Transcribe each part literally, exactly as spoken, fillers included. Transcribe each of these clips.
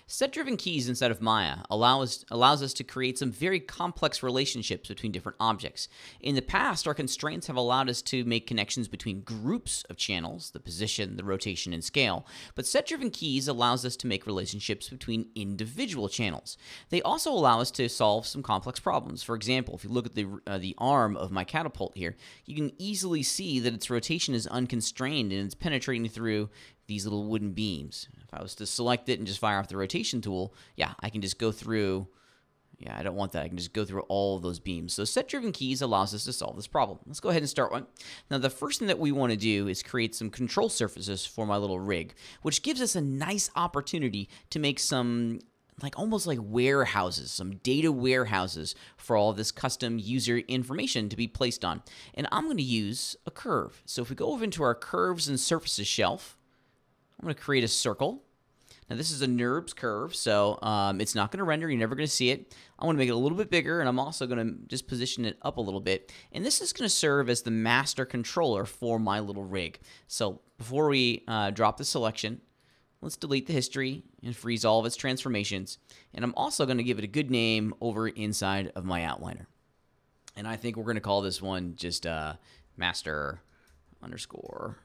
Set-driven keys inside of Maya allow us, allows us to create some very complex relationships between different objects. In the past, our constraints have allowed us to make connections between groups of channels, the position, the rotation, and scale, but set-driven keys allows us to make relationships between individual channels. They also allow us to solve some complex problems. For example, if you look at the, uh, the arm of my catapult here, you can easily see that its rotation is unconstrained and it's penetrating through these little wooden beams. If I was to select it and just fire off the rotation tool, yeah, I can just go through, yeah, I don't want that. I can just go through all of those beams. So set-driven keys allows us to solve this problem. Let's go ahead and start one. Now, the first thing that we want to do is create some control surfaces for my little rig, which gives us a nice opportunity to make some like almost like warehouses, some data warehouses for all this custom user information to be placed on. And I'm going to use a curve. So if we go over into our curves and surfaces shelf, I'm going to create a circle. Now, this is a NURBS curve, so um, it's not going to render. You're never going to see it. I want to make it a little bit bigger, and I'm also going to just position it up a little bit. And this is going to serve as the master controller for my little rig. So before we uh, drop the selection, let's delete the history and freeze all of its transformations. And I'm also going to give it a good name over inside of my outliner. And I think we're going to call this one just uh, master underscore.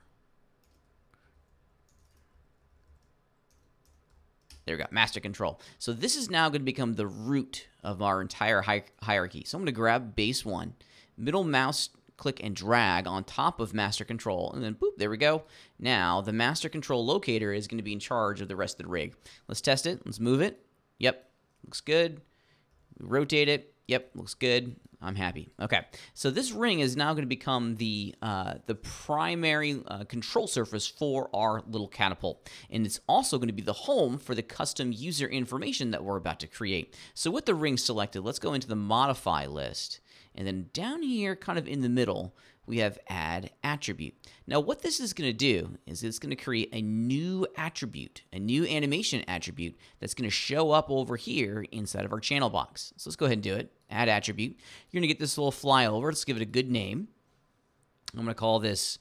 There we go, master control. So this is now going to become the root of our entire hi hierarchy. So I'm going to grab base one, middle mouse click and drag on top of master control, and then boop, there we go. Now the master control locator is going to be in charge of the rest of the rig. Let's test it. Let's move it. Yep, looks good. Rotate it. Yep, looks good. I'm happy. Okay, so this ring is now going to become the uh, the primary uh, control surface for our little catapult, and it's also going to be the home for the custom user information that we're about to create. So with the ring selected, let's go into the modify list, and then down here, kind of in the middle, we have add attribute. Now what this is going to do is it's going to create a new attribute, a new animation attribute that's going to show up over here inside of our channel box. So let's go ahead and do it. Add attribute. You're going to get this little flyover. Let's give it a good name. I'm going to call this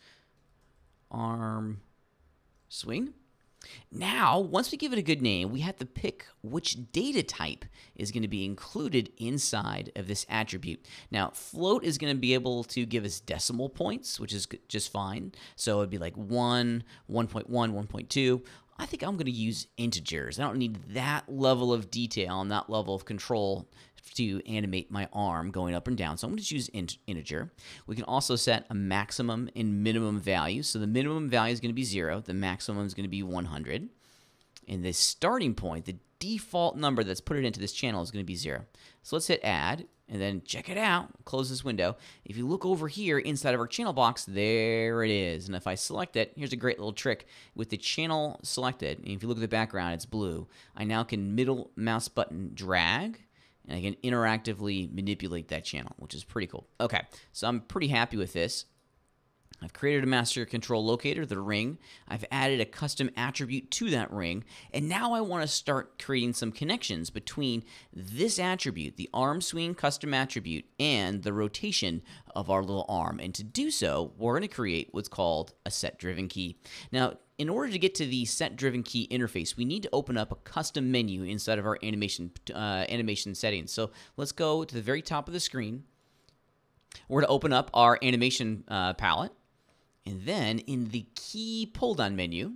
arm swing. Now, once we give it a good name, we have to pick which data type is going to be included inside of this attribute. Now, float is going to be able to give us decimal points, which is just fine. So it'd be like one, one point one, one point two. I think I'm going to use integers. I don't need that level of detail and that level of control to animate my arm going up and down. So I'm going to choose int integer. We can also set a maximum and minimum value. So the minimum value is going to be zero. The maximum is going to be one hundred. And the starting point, the default number that's put it into this channel is going to be zero. So let's hit add and then check it out. Close this window. If you look over here inside of our channel box, there it is. And if I select it, here's a great little trick. With the channel selected, and if you look at the background, it's blue. I now can middle mouse button drag, and I can interactively manipulate that channel, which is pretty cool. Okay, so I'm pretty happy with this. I've created a master control locator, the ring. I've added a custom attribute to that ring. And now I want to start creating some connections between this attribute, the arm swing custom attribute, and the rotation of our little arm. And to do so, we're going to create what's called a set-driven key. Now, in order to get to the set-driven key interface, we need to open up a custom menu inside of our animation, uh, animation settings. So let's go to the very top of the screen. We're going to open up our animation uh, palette. And then in the key pull-down menu,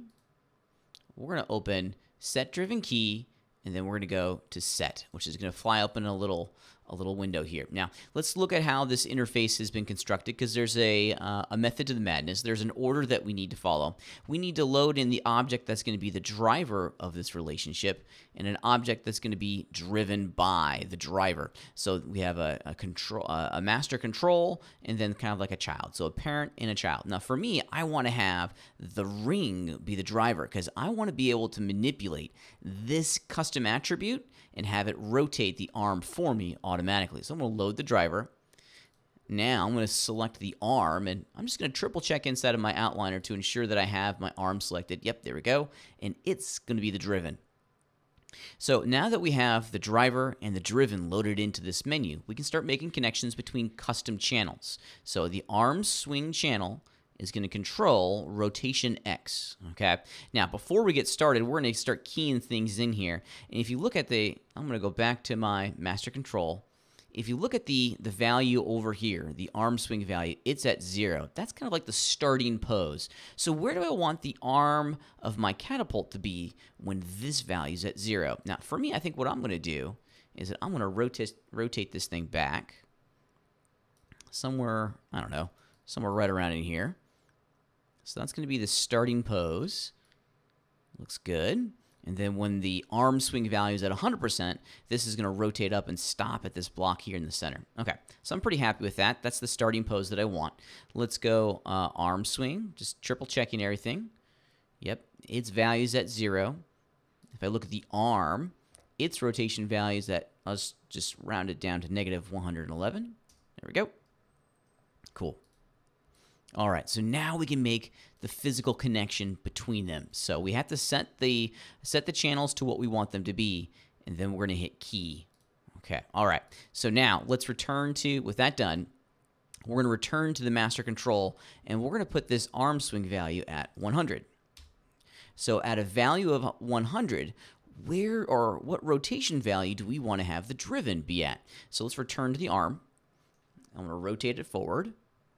we're going to open set-driven key, and then we're going to go to set, which is going to fly up in a little a little window here. Now, let's look at how this interface has been constructed, because there's a, uh, a method to the madness. There's an order that we need to follow. We need to load in the object that's going to be the driver of this relationship, and an object that's going to be driven by the driver. So we have a, a control, uh, a master control, and then kind of like a child. So a parent and a child. Now, for me, I want to have the ring be the driver, because I want to be able to manipulate this custom attribute and have it rotate the arm for me automatically. So I'm going to load the driver. Now I'm going to select the arm, and I'm just going to triple check inside of my outliner to ensure that I have my arm selected. Yep, there we go. And it's going to be the driven. So now that we have the driver and the driven loaded into this menu, we can start making connections between custom channels. So the arm swing channel is going to control rotation X, okay? Now, before we get started, we're going to start keying things in here. And if you look at the, I'm going to go back to my master control. If you look at the, the value over here, the arm swing value, it's at zero. That's kind of like the starting pose. So where do I want the arm of my catapult to be when this value is at zero? Now, for me, I think what I'm going to do is that I'm going to rotate, rotate this thing back somewhere, I don't know, somewhere right around in here. So that's going to be the starting pose. Looks good. And then when the arm swing value is at one hundred percent, this is going to rotate up and stop at this block here in the center. Okay, so I'm pretty happy with that. That's the starting pose that I want. Let's go uh, arm swing, just triple checking everything. Yep, its value is at zero. If I look at the arm, its rotation value is at, let's just round it down to negative one hundred eleven. There we go. Cool. All right, so now we can make the physical connection between them. So we have to set the set the channels to what we want them to be, and then we're going to hit key. Okay, all right. So now let's return to, with that done, we're going to return to the master control, and we're going to put this arm swing value at one hundred. So at a value of one hundred, where or what rotation value do we want to have the driven be at? So let's return to the arm. I'm going to rotate it forward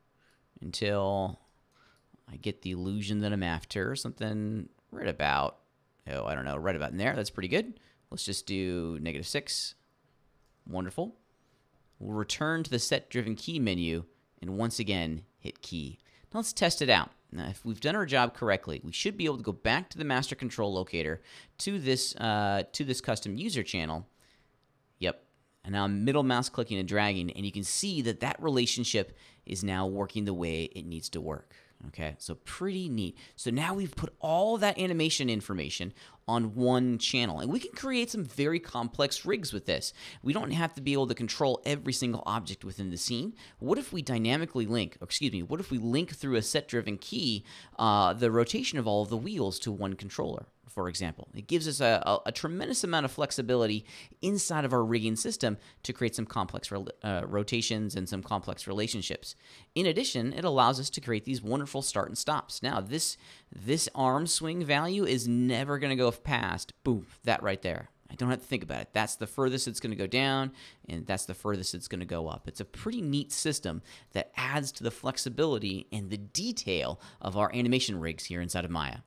until I get the illusion that I'm after, something right about, oh, I don't know, right about in there. That's pretty good. Let's just do negative six. Wonderful. We'll return to the set driven key menu and once again hit key. Now let's test it out. Now, if we've done our job correctly, we should be able to go back to the master control locator to this uh, to this custom user channel. Yep. And now I'm middle mouse clicking and dragging, and you can see that that relationship is now working the way it needs to work. Okay, so pretty neat. So now we've put all that animation information on one channel, and we can create some very complex rigs with this. We don't have to be able to control every single object within the scene. What if we dynamically link, or excuse me, what if we link through a set-driven key uh, the rotation of all of the wheels to one controller, for example? It gives us a, a, a tremendous amount of flexibility inside of our rigging system to create some complex uh, rotations and some complex relationships. In addition, it allows us to create these wonderful start and stops. Now, this, this arm swing value is never going to go past, boom, that right there. I don't have to think about it. That's the furthest it's going to go down, and that's the furthest it's going to go up. It's a pretty neat system that adds to the flexibility and the detail of our animation rigs here inside of Maya.